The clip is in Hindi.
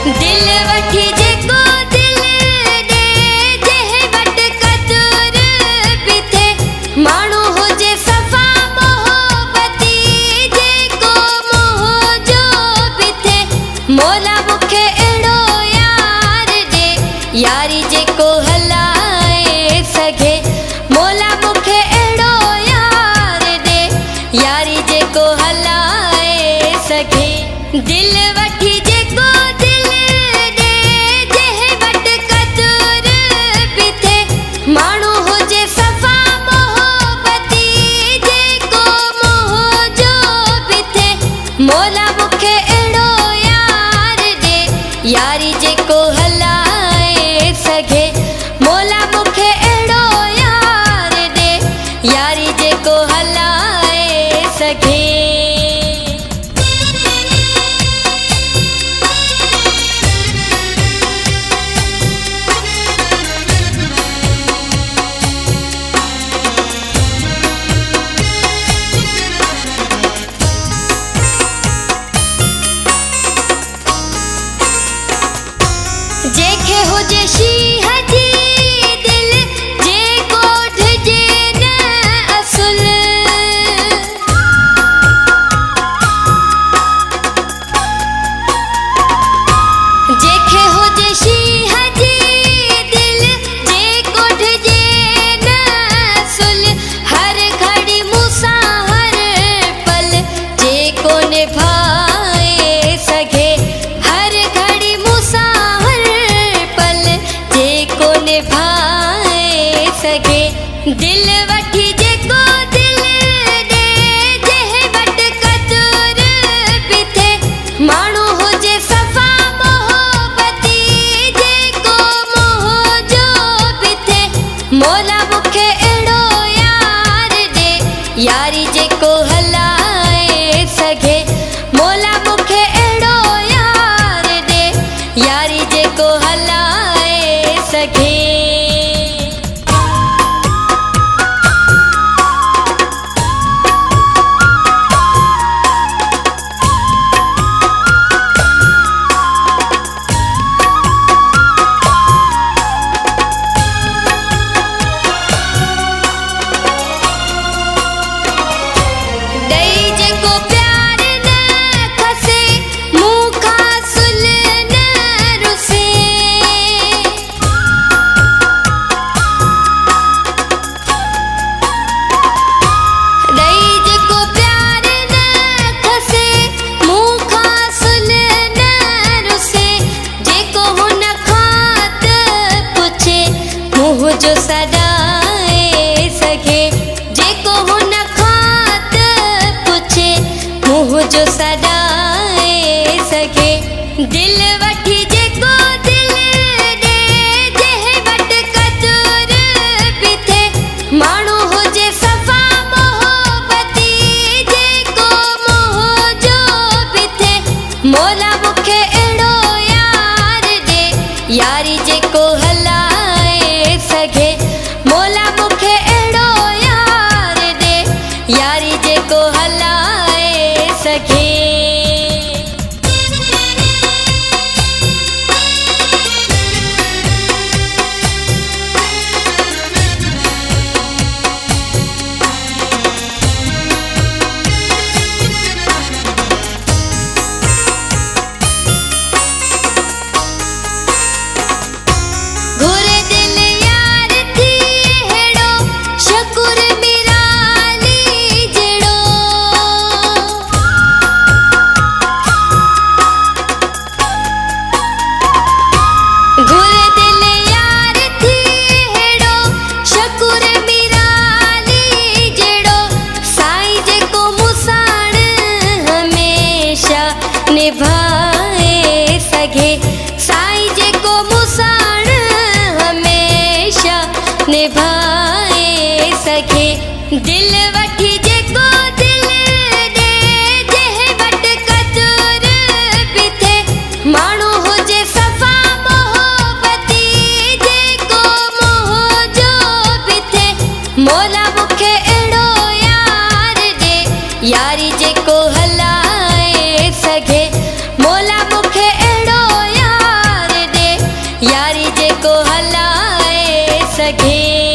दिल वठी जेको दिल दे जेहे वट कदुर भी थे माण्हू हुजे सफ़ा मोहबती जेको मोह जो भी थे मौला मूंखे अहिड़ो यार ॾे यारी जेको हलाए सघे मौला मूंखे अहिड़ो यार ॾे यारी जेको हलाए सघे दिल वठी जेको दिल दे जेहे वट कदुर भी थे माण्हू हुजे सफ़ा मोहबती जेको मोह जो भी थे मौला मूंखे अहिड़ो यार ॾे यारी जेको हलाए सघे मौला मूंखे अहिड़ो यार ॾे यारी जेको हलाए सघे जेके हुजे शीह जी दिल जेको ढिजे न असुल जेके हुजे शीह जी दिल जेको ढिजे न असुल हर घड़ी मूंसां हर पल जेको निभाए सघे हर घड़ी मूंसां जेको निभाए सघे दिल वठी जेको दिल दे जेहे वट कदुर भी थे माण्हू हुजे सफ़ा मोहबती जेको मोह जो भी थे मौला मूंखे अहिड़ो यार ॾे यारी जेको हलाए सघे मौला मूंखे अहिड़ो यार ॾे यारी जेको हलाए सघे ॾेई जेको प्यार न खसे मूंखां सुल न रुसे ॾेई जेको प्यार न खसे मूंखां सुल न रुसे जेको हुन खां त पुछे मुंहुं जो सॾाए सघे जेको हुन खां त पुछे मुंहुं जो सॾाए सघे दिल वठी जेको दिल दे जेहे वट कदुर भी थे माण्हू हुजे सफ़ा मोहबती जेको मोह जो भी थे मौला मूंखे अहिड़ो यार ॾे यारी जेको हलाए सघे मौला मूंखे अहिड़ो यार ॾे यारी जेको हलाए सघे घुरे दिल यार थी अहिड़ो शकूर मिराली जहिड़ो घुरे दिल यार थी अहिड़ो शकूर मिराली जहिड़ो साईं जेको मूंसाण हमेशह निभाए सघे साईं जेको मूंसाण हमेशह निभाए सघे दिल वठी जेको दिल दे जेहे वट कदुर भी थे माण्हू हुजे सफ़ा मोहबती जेको मोह जो भी थे मौला मूंखे अहिड़ो यार ॾे यारी जेको हलाए सघे मौला मूंखे अहिड़ो यार सघे।